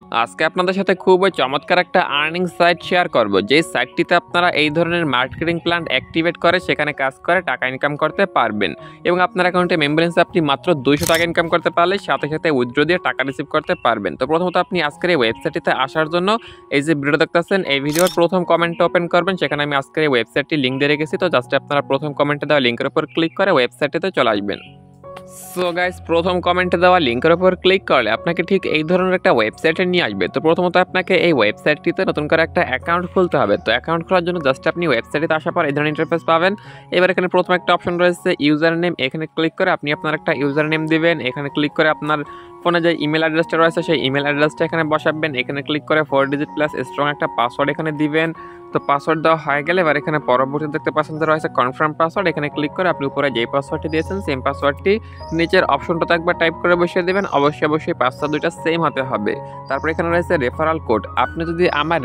আজকে আপনাদের সাথে খুবই চমৎকার একটা আর্নিং সাইট শেয়ার করব, যেই সাইটটিতে আপনারা এই ধরনের মার্কেটিং প্ল্যান অ্যাক্টিভেট করে সেখানে কাজ করে টাকা ইনকাম করতে পারবেন এবং আপনার অ্যাকাউন্টে মেম্বারেন্স আপনি মাত্র 200 টাকা ইনকাম করতে পারলে সাথে সাথে উইথড্র দিয়ে টাকা রিসিভ করতে পারবেন। তো প্রথমত আপনি আজকের এই ওয়েবসাইটটিতে আসার জন্য এই যে ভিডিও দেখতেছেন এই ভিডিওর প্রথম কমেন্ট ওপেন করবেন, সেখানে আমি আজকের এই ওয়েবসাইটটি লিঙ্ক দিয়ে রেখেছি। তো জাস্ট আপনারা প্রথম কমেন্টে দেওয়া লিঙ্কের উপর ক্লিক করে ওয়েবসাইটটিতে চলে আসবেন। সো গাইস, প্রথম কমেন্টে দেওয়া লিঙ্কের উপর ক্লিক করলে আপনাকে ঠিক এই ধরনের একটা ওয়েবসাইটে নিয়ে আসবে। তো প্রথমত আপনাকে এই ওয়েবসাইটটিতে নতুন করে একটা অ্যাকাউন্ট খুলতে হবে। তো অ্যাকাউন্ট খোলার জন্য জাস্ট আপনি ওয়েবসাইটে আসার পর এই ধরনের ইন্টারফেস পাবেন। এবার এখানে প্রথম একটা অপশন রয়েছে ইউজার নেম, এখানে ক্লিক করে আপনি আপনার একটা ইউজার নেম দিবেন। এখানে ক্লিক করে আপনার ফোনে যে ইমেল অ্যাড্রেসটা রয়েছে সেই ইমেল অ্যাড্রেসটা এখানে বসাবেন। এখানে ক্লিক করে 4 ডিজিট প্লাস স্ট্রং একটা পাসওয়ার্ড এখানে দিবেন। তো পাসওয়ার্ড দেওয়া হয়ে গেলে এবার এখানে পরবর্তীতে দেখতে পাচ্ছেন যে রয়েছে কনফার্ম পাসওয়ার্ড, এখানে ক্লিক করে আপনি উপরে যেই পাসওয়ার্ডটি দিয়েছেন সেম পাসওয়ার্ডটি নিচের অপশনটাতে একবার টাইপ করে বসিয়ে দেবেন। অবশ্যই পাসওয়ার্ড দুইটা সেম হতে হবে। তারপর এখানে রয়েছে রেফারাল কোড। আপনি যদি আমার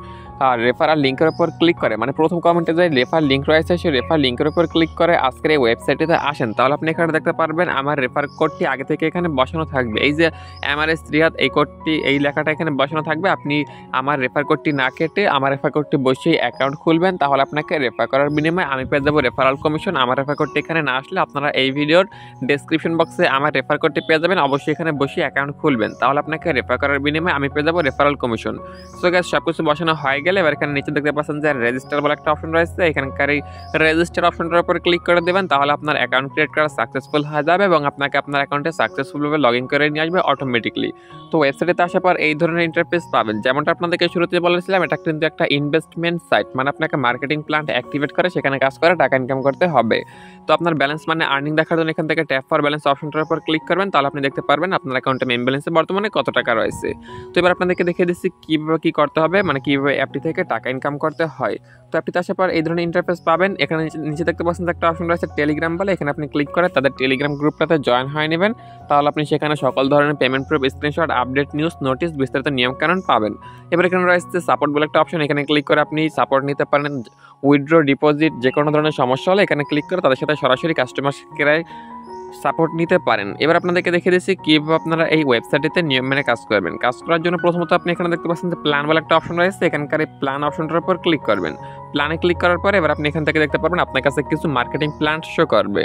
রেফারাল লিঙ্কের উপর ক্লিক করে, মানে প্রথম কমেন্টে যে রেফার লিঙ্ক রয়েছে সেই রেফার লিঙ্কের উপর ক্লিক করে আজকের এই ওয়েবসাইটটিতে আসেন, তাহলে আপনি এখানে দেখতে পারবেন আমার রেফার কোডটি আগে থেকে এখানে বসানো থাকবে। এই যে MRS রিহাদ এই কোডটি, এই লেখাটা এখানে বসানো থাকবে। আপনি আমার রেফার কোডটি না কেটে আমার রেফার কোডটি বসিয়ে অ্যাকাউন্ট খুলবেন, তাহলে আপনাকে রেফার করার বিনিময়ে আমি পেয়ে যাবো রেফারাল কমিশন। আমার রেফার কোডটি এখানে না আসলে আপনারা এই ভিডিওর ডেসক্রিপশন বক্সে আমার রেফার কোডটি পেয়ে যাবেন। অবশ্যই এখানে বসিয়ে অ্যাকাউন্ট খুলবেন, তাহলে আপনাকে রেফার করার বিনিময়ে আমি পেয়ে যাবো রেফারাল কমিশন। সো গাইস, সব কিছু বসানো হয়ে গেলে এবার এখানে নিচে দেখতে পাচ্ছেন যে রেজিস্টার বলে একটা অপশন রয়েছে। এখানকার এই রেজিস্টার অপশনটার উপর ক্লিক করে দেবেন, তাহলে আপনার অ্যাকাউন্ট ক্রিয়েট করা সাকসেসফুল হয়ে যাবে এবং আপনাকে আপনার অ্যাকাউন্টে সাকসেসফুলভাবে লগ ইন করে নিয়ে আসবে অটোমেটিকলি। তো ওয়েবসাইটে আসার পর এই ধরনের ইন্টারফেস পাবেন। যেমনটা আপনাদেরকে শুরুতে বলেছিলাম, এটা কিন্তু একটা ইনভেস্টমেন্ট সাইট, মানে আপনাকে মার্কেটিং প্ল্যান অ্যাক্টিভেট করে সেখানে কাজ করে টাকা ইনকাম করতে হবে। তো আপনার ব্যালেন্স মানে আর্নিং দেখার জন্য এখান থেকে ট্যাপ ফর ব্যালেন্স অপশনটার উপর ক্লিক করবেন, তাহলে আপনি দেখতে পারবেন আপনার অ্যাকাউন্টে মেম ব্যালেন্সে বর্তমানে কত টাকা রয়েছে। তো এবার আপনাদেরকে দেখিয়ে দিচ্ছি কীভাবে কী করতে হবে, মানে কীভাবে অ্যাপটি থেকে টাকা ইনকাম করতে হয়। তো অ্যাপটিতে আসার পর এই ধরনের ইন্টারফেস পাবেন। এখানে নিচে দেখতে পাচ্ছেন একটা অপশন রয়েছে টেলিগ্রাম বলে, এখানে আপনি ক্লিক করে তাদের টেলিগ্রাম গ্রুপটাতে জয়েন হয়ে নেবেন, তাহলে আপনি সেখানে সকল ধরনের payment proof, screenshot, update, news, notice, বিস্তারিত নিয়মকানুন পাবেন। এবার এখানে রয়েছে সাপোর্ট বলে একটা অপশন, এখানে ক্লিক করে আপনি সাপোর্ট নিতে পারেন। উইথড্র, ডিপোজিট, যে কোনো ধরনের সমস্যা হলে এখানে ক্লিক করে তাদের সাথে সরাসরি কাস্টমার কেয়ারে সাপোর্ট নিতে পারেন। এবার আপনাদেরকে দেখিয়ে দিচ্ছি কীভাবে আপনারা এই ওয়েবসাইটটিতে নিয়ম মেনে কাজ করবেন। কাজ করার জন্য প্রথমত আপনি এখানে দেখতে পাচ্ছেন যে প্ল্যান বলে একটা অপশন রয়েছে, এখানকার এই প্ল্যান অপশনটার উপর ক্লিক করবেন। প্ল্যানে ক্লিক করার পরে এবার আপনি এখান থেকে দেখতে পারবেন আপনার কাছে কিছু মার্কেটিং প্ল্যান শো করবে।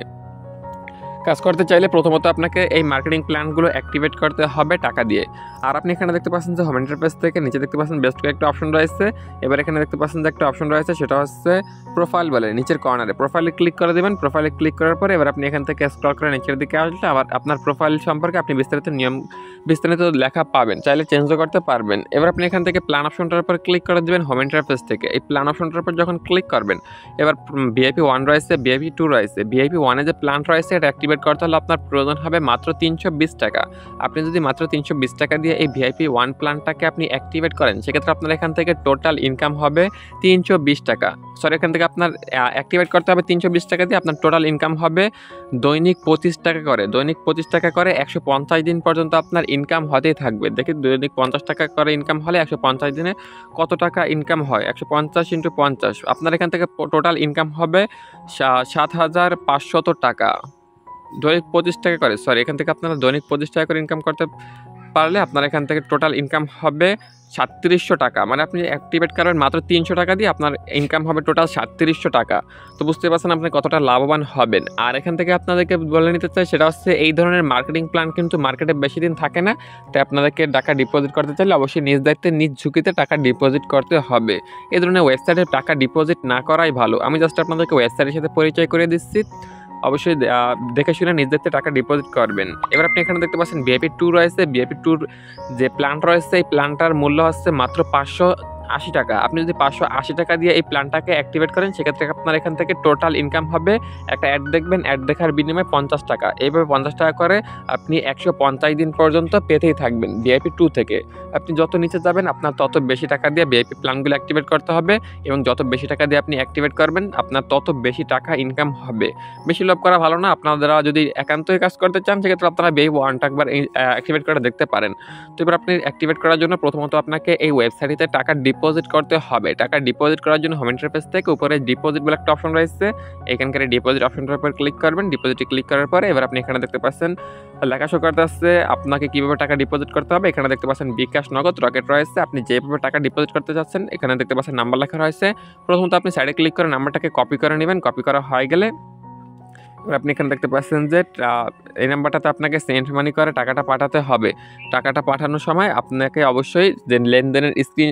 কাজ করতে চাইলে প্রথমত আপনাকে এই মার্কেটিং প্ল্যানগুলো অ্যাক্টিভেট করতে হবে টাকা দিয়ে। আর আপনি এখানে দেখতে পাচ্ছেন যে হোম ইন্টারফেস থেকে নিচে দেখতে পাচ্ছেন বেস্ট কয়েকটা অপশন রয়েছে। এবার এখানে দেখতে পাচ্ছেন যে একটা অপশন রয়েছে, সেটা হচ্ছে প্রোফাইল বলে, নিচের কর্নারে প্রোফাইলে ক্লিক করে দেবেন। প্রোফাইলে ক্লিক করার পরে এবার আপনি এখান থেকে স্ক্রল করে নিচের দিকে আসলে আবার আপনার প্রোফাইল সম্পর্কে আপনি বিস্তারিত লেখা পাবেন, চাইলে চেঞ্জও করতে পারবেন। এবার আপনি এখান থেকে প্ল্যান অপশনটার উপর ক্লিক করে দেবেন হোম ইন্টারফেস থেকে। এই প্ল্যান অপশনটার উপর যখন ক্লিক করবেন, এবার VIP 1 রয়েছে, VIP 2 রয়েছে। VIP 1 এ যে প্ল্যান রয়েছে এটা অ্যাক্টিভেট করতে হলে আপনার প্রয়োজন হবে মাত্র 320 টাকা। আপনি যদি মাত্র 320 টাকা দিয়ে এই VIP 1 প্ল্যানটাকে আপনি অ্যাক্টিভেট করেন, সেক্ষেত্রে আপনার এখান থেকে টোটাল ইনকাম হবে 320 টাকা। সরি, এখান থেকে আপনার অ্যাক্টিভেট করতে হবে 320 টাকা দিয়ে, আপনার টোটাল ইনকাম হবে দৈনিক 25 টাকা করে। দৈনিক 25 টাকা করে 150 দিন পর্যন্ত আপনার ইনকাম হতেই থাকবে। দেখি দৈনিক 50 টাকা করে ইনকাম হলে 150 দিনে কত টাকা ইনকাম হয়, 150 × 50, আপনার এখান থেকে টোটাল ইনকাম হবে 7,500 টাকা। দৈনিক 25 টাকা করে, সরি, এখান থেকে আপনারা দৈনিক 25 টাকা করে ইনকাম করতে পারলে আপনার এখান থেকে টোটাল ইনকাম হবে 3700 টাকা। মানে আপনি অ্যাক্টিভেট করবেন মাত্র 300 টাকা দিয়ে, আপনার ইনকাম হবে টোটাল 3700 টাকা। তো বুঝতে পারছেন আপনি কতটা লাভবান হবেন। আর এখান থেকে আপনাদেরকে বলে নিতে চাই, সেটা হচ্ছে এই ধরনের মার্কেটিং প্ল্যান কিন্তু মার্কেটে বেশি দিন থাকে না। তাই আপনাদেরকে টাকা ডিপোজিট করতে চাইলে অবশ্যই নিজ দায়িত্বে নিজ ঝুঁকিতে টাকা ডিপোজিট করতে হবে। এই ধরনের ওয়েবসাইটে টাকা ডিপোজিট না করাই ভালো। আমি জাস্ট আপনাদেরকে ওয়েবসাইটের সাথে পরিচয় করে দিচ্ছি, অবশ্যই দেখে শুনে নিজ দায়িত্বে টাকা ডিপোজিট করবেন। এবার আপনি এখানে দেখতে পাচ্ছেন VIP 2 রয়েছে। VIP 2 যে প্ল্যান রয়েছে এই প্ল্যানটার মূল্য হচ্ছে মাত্র 580 টাকা। আপনি যদি 580 টাকা দিয়ে এই প্ল্যানটাকে অ্যাক্টিভেট করেন, সেক্ষেত্রে আপনার এখান থেকে টোটাল ইনকাম হবে, একটা অ্যাড দেখবেন, অ্যাড দেখার বিনিময়ে 50 টাকা। এইভাবে 50 টাকা করে আপনি 150 দিন পর্যন্ত পেতেই থাকবেন VIP 2 থেকে। আপনি যত নিচে যাবেন আপনার তত বেশি টাকা দিয়ে VIP প্ল্যানগুলো অ্যাক্টিভেট করতে হবে এবং যত বেশি টাকা দিয়ে আপনি অ্যাক্টিভেট করবেন আপনার তত বেশি টাকা ইনকাম হবে। বেশি লাভ করা ভালো না। আপনারা যদি একান্তই কাজ করতে চান, সেক্ষেত্রে আপনারা VIP 1টা একবার অ্যাক্টিভেট করে দেখতে পারেন। তো এবার আপনি অ্যাক্টিভেট করার জন্য প্রথমত আপনাকে এই ওয়েবসাইটে টাকা ডিপোজিট করতে হবে। টাকা ডিপোজিট করার জন্য হোম ইন্টারফেস থেকে উপরে ডিপোজিট বলে একটা অপশন রয়েছে, এখানকার ডিপোজিট অপশনটার উপর ক্লিক করবেন। ডিপোজিটে ক্লিক করার পরে এবার আপনি এখানে দেখতে পাচ্ছেন লেখা শো করতেছে আপনাকে কিভাবে টাকা ডিপোজিট করতে হবে। এখানে দেখতে পাচ্ছেন বিকাশ, নগদ, রকেট রয়েছে। আপনি যেভাবে টাকা ডিপোজিট করতে চাচ্ছেন এখানে দেখতে পাচ্ছেন নাম্বার লেখা রয়েছে। প্রথমত আপনি সাইডে ক্লিক করে নাম্বারটাকে কপি করে নেবেন। কপি করা হয়ে গেলে এবার আপনি এখানে দেখতে পাচ্ছেন যে এই নাম্বারটাতে আপনাকে সেন্ড মানি করে টাকাটা পাঠাতে হবে। টাকাটা পাঠানোর সময় আপনাকে অবশ্যই যে লেনদেনের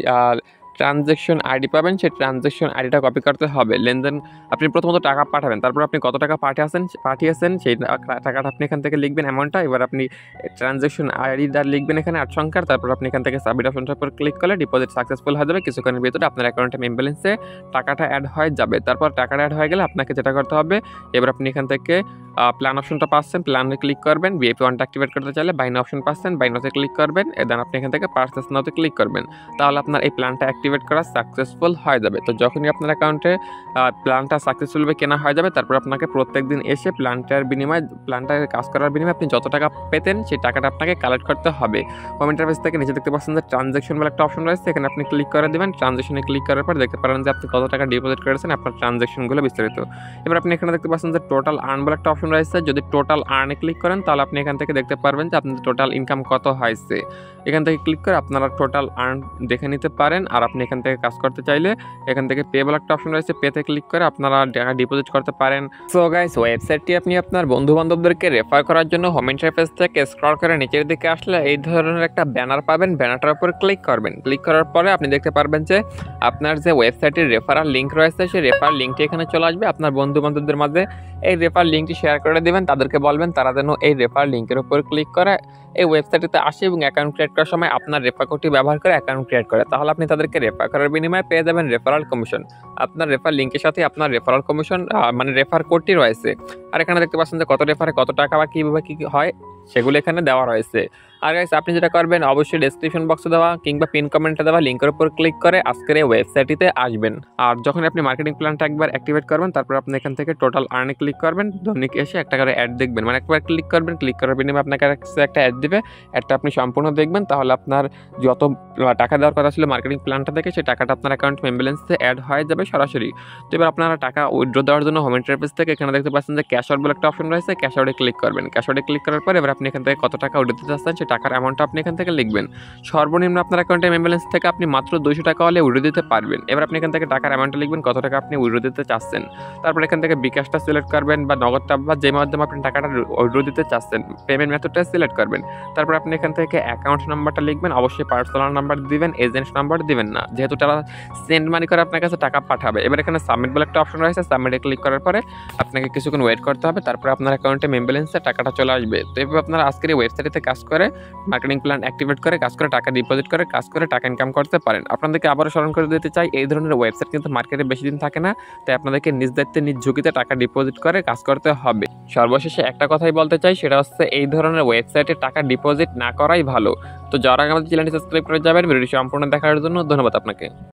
ট্রানজ্যাকশন আইডি পাবেন, সেই ট্রানজ্যাকশন আইডিটা কপি করতে হবে। লেনদেন আপনি প্রথমত টাকা পাঠাবেন, তারপর আপনি কত টাকা পাঠিয়েছেন সেই টাকাটা আপনি এখান থেকে লিখবেন অ্যামাউন্টটা। এবার আপনি ট্রানজ্যাকশন আইডিটা লিখবেন এখানে 8 সংখ্যার। তারপর আপনি এখান থেকে সাবমিট অপশনটার উপর ক্লিক করলে ডিপোজিট সাকসেসফুল হয়ে যাবে। কিছুক্ষণের ভিতরে আপনার অ্যাকাউন্টে মেইন ব্যালেন্সে টাকাটা অ্যাড হয়ে যাবে। তারপর টাকাটা অ্যাড হয়ে গেলে আপনাকে যেটা করতে হবে, এবার আপনি এখান থেকে প্ল্যান অপশনটা পাচ্ছেন, প্ল্যানে ক্লিক করবেন। ভিআইপি ওয়ানটা অ্যাক্টিভেট করতে চাইলে বাইনো অপশন পাচ্ছেন, বাইনোতে ক্লিক করবেন। দেন আপনি এখান থেকে পারচেস নাওতে ক্লিক করবেন। তাহলে আপনার এই প্ল্যানটা অ্যাক্টিভেট করা সাকসেসফুল হয়ে যাবে। তো যখনই আপনার অ্যাকাউন্টে প্ল্যানটা সাকসেসফুলভাবে কেনা হয়ে যাবে, তারপর আপনাকে প্রত্যেকদিন এসে প্ল্যানটার কাজ করার বিনিময়ে আপনি যত টাকা পেতেন সেই টাকাটা আপনাকে কালেক্ট করতে হবে। হোম ইন্টারফেস থেকে নিচে দেখতে পাচ্ছেন যে ট্রানজ্যাকশন বলে একটা অপশন রয়েছে, এখানে আপনি ক্লিক করে দেবেন। ট্রানজ্যাকশনে ক্লিক করার পর দেখতে পারেন যে আপনি কত টাকা ডিপোজিট করেছেন, আপনার ট্রানজ্যাকশনগুলো বিস্তারিত। এবার আপনি এখানে দেখতে পাচ্ছেন যে টোটাল আর্ন বলে একটা অপশন রয়েছে। যদি টোটাল আর্নে ক্লিক করেন তাহলে আপনি এখান থেকে দেখতে পারবেন যে আপনার টোটাল ইনকাম কত হয়েছে। এখান থেকে ক্লিক করে আপনারা টোটাল আর্ন দেখে নিতে পারেন। আর আপনি এখান থেকে কাজ করতে চাইলে এখান থেকে পে বলে একটা অপশন রয়েছে, পেতে ক্লিক করে আপনারা টাকা ডিপোজিট করতে পারেন। সো গাইস, ওয়েবসাইটটি আপনি আপনার বন্ধু বান্ধবদেরকে রেফার করার জন্য হোম ইন্টারফেস থেকে স্ক্রল করে নিচের দিকে আসলে এই ধরনের একটা ব্যানার পাবেন। ব্যানারটার উপর ক্লিক করবেন। ক্লিক করার পরে আপনি দেখতে পারবেন যে আপনার যে ওয়েবসাইটের রেফারাল লিঙ্ক রয়েছে সেই রেফারাল লিঙ্কটি এখানে চলে আসবে। আপনার বন্ধু বান্ধবদের মাঝে এই রেফার লিঙ্কটি শেয়ার করে দেবেন। তাদেরকে বলবেন তারা যেন এই রেফার লিঙ্কের উপর ক্লিক করে এই ওয়েবসাইটটিতে আসে এবং অ্যাকাউন্ট ক্রিয়েট করার সময় আপনার রেফার কোডটি ব্যবহার করে অ্যাকাউন্ট ক্রিয়েট করে। তাহলে আপনি তাদেরকে রেফার করার বিনিময়ে পেয়ে যাবেন রেফারাল কমিশন। আপনার রেফার লিঙ্কের সাথে আপনার রেফারাল কমিশন মানে রেফার কোডটি রয়েছে। আর এখানে দেখতে পাচ্ছেন যে কত রেফারে কত টাকা বা কীভাবে কী হয় সেগুলো এখানে দেওয়া রয়েছে। আর গাইস, আপনি যেটা করবেন অবশ্যই ডেসক্রিপশন বক্সে দেওয়া কিংবা পিন কমেন্টে দেওয়া লিঙ্কের উপর ক্লিক করে আজকের এই ওয়েবসাইটটিতে আসবেন। আর যখন আপনি মার্কেটিং প্ল্যানটা একবার অ্যাক্টিভেট করবেন, তারপর আপনি এখান থেকে টোটাল আর্নে ক্লিক করবেন। দৈনিক এসে একটা করে অ্যাড দেখবেন, মানে একবার ক্লিক করবেন, ক্লিক করার বিনিময়ে আপনাকে একটা অ্যাড দিবে। অ্যাডটা আপনি সম্পূর্ণ দেখবেন, তাহলে আপনার যত টাকা দেওয়ার কথা ছিল মার্কেটিং প্ল্যানটা থেকে সেই টাকাটা আপনার অ্যাকাউন্ট মেইন ব্যালেন্সে অ্যাড হয়ে যাবে সরাসরি। তো এবার আপনারা টাকা উইথড্র দেওয়ার জন্য হোম ইন্টারফেস থেকে এখানে দেখতে পাচ্ছেন যে ক্যাশ আউট বলে একটা অপশন রয়েছে, ক্যাশ আউটে ক্লিক করবেন। ক্যাশ আউটে ক্লিক করার পর এবার আপনি এখান থেকে কত টাকা উইথড্র দিতে চাচ্ছেন সেই টাকার অ্যামাউন্টটা আপনি এখান থেকে লিখবেন। সর্বনিম্ন আপনার অ্যাকাউন্টে মেইন ব্যালেন্স থেকে আপনি মাত্র 200 টাকা হলে উইথড্র দিতে পারবেন। এবার আপনি এখান থেকে টাকার অ্যামাউন্টটা লিখবেন, কত টাকা আপনি উইথড্র দিতে চাচ্ছেন। তারপর এখান থেকে বিকাশটা সিলেক্ট করবেন বা নগদটা বা যে মাধ্যমে আপনি টাকাটা উইথড্র দিতে চাচ্ছেন পেমেন্ট মেথডটা সিলেক্ট করবেন। তারপর আপনি এখান থেকে অ্যাকাউন্ট নাম্বারটা লিখবেন, অবশ্যই পার্সোনাল নাম্বার দিবেন, এজেন্ট নাম্বার দিবেন না, যেহেতু তারা সেন্ড মানি করে আপনার কাছে টাকা পাঠাবে। এবার এখানে সাবমিট বলে একটা অপশন রয়েছে, সাবমিটে ক্লিক করার পরে আপনাকে কিছুক্ষণ ওয়েট করতে হবে, তারপরে আপনার অ্যাকাউন্টে মেইন ব্যালেন্সে টাকাটা চলে আসবে। তো এভাবে আপনারা আজকের এই ওয়েবসাইটে কাজ করে মার্কেটিং প্ল্যান অ্যাক্টিভেট করে কাজ করে টাকা ডিপোজিট করে কাজ করে টাকা ইনকাম করতে পারেন। আপনাদেরকে আবারও স্মরণ করে দিতে চাই, এই ধরনের ওয়েবসাইট কিন্তু মার্কেটে বেশি দিন থাকে না, তাই আপনাদেরকে নিজ দায়িত্বে নিজ ঝুঁকিতে টাকা ডিপোজিট করে কাজ করতে হবে। সর্বশেষে একটা কথাই বলতে চাই, সেটা হচ্ছে এই ধরনের ওয়েবসাইটে টাকা ডিপোজিট না করাই ভালো। তো যারা আমাদের চ্যানেলটি সাবস্ক্রাইব করে যাবেন, ভিডিওটি সম্পূর্ণ দেখার জন্য ধন্যবাদ আপনাকে।